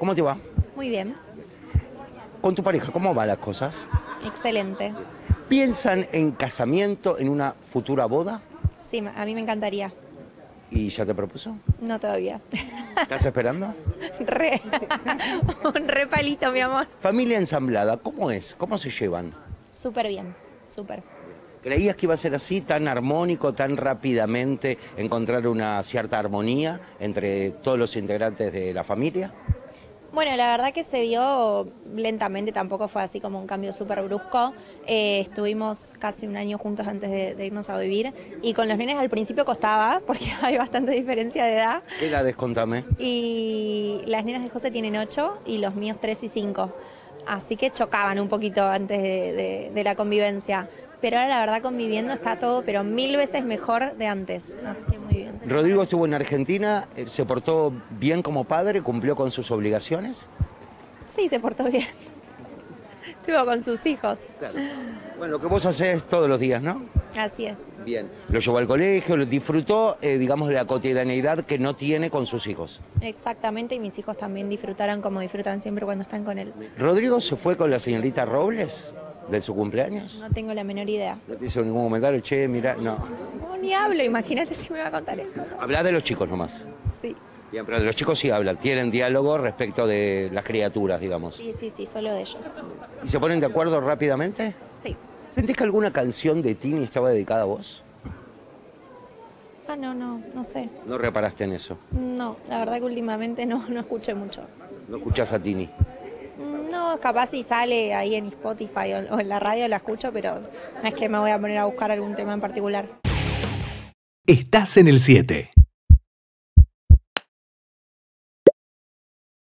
¿Cómo te va? Muy bien, Con tu pareja, ¿cómo van las cosas? excelente. ¿Piensan en casamiento, en una futura boda? Sí, a mí me encantaría. ¿Y ya te propuso? No todavía. ¿Estás esperando? Re, un re palito, mi amor. Familia ensamblada, ¿cómo es? ¿Cómo se llevan? Súper bien, súper. ¿Creías que iba a ser así, tan armónico, tan rápidamente encontrar una cierta armonía entre todos los integrantes de la familia? Bueno, la verdad que se dio lentamente, tampoco fue así como un cambio súper brusco. Estuvimos casi un año juntos antes de irnos a vivir y con los nenes al principio costaba porque hay bastante diferencia de edad. ¿Qué edades, contame? Y las nenas de José tienen 8 y los míos 3 y 5. Así que chocaban un poquito antes de la convivencia. Pero ahora la verdad conviviendo está todo, pero 1000 veces mejor de antes. Así que muy bien. Rodrigo estuvo en Argentina, ¿se portó bien como padre? ¿Cumplió con sus obligaciones? Sí, se portó bien. Estuvo con sus hijos. Claro. Bueno, lo que vos hacés todos los días, ¿no? Así es. Bien. Lo llevó al colegio, lo disfrutó, digamos, de la cotidianeidad que no tiene con sus hijos. Exactamente, y mis hijos también disfrutaron como disfrutan siempre cuando están con él. ¿Rodrigo se fue con la señorita Robles de su cumpleaños? No tengo la menor idea. ¿No te hizo ningún comentario? Che, mira, no. No, ni hablo, imagínate si me va a contar esto. Habla de los chicos nomás. Sí, Bien, pero de los chicos sí hablan, tienen diálogo respecto de las criaturas, digamos. sí, solo de ellos. ¿Y se ponen de acuerdo rápidamente? Sí. ¿Sentís que alguna canción de Tini estaba dedicada a vos? Ah, no sé. No reparaste en eso. No, la verdad que últimamente no escuché mucho. No escuchás a Tini. No, capaz si sale ahí en Spotify o en la radio la escucho, pero no es que me voy a poner a buscar algún tema en particular. Estás en el 7.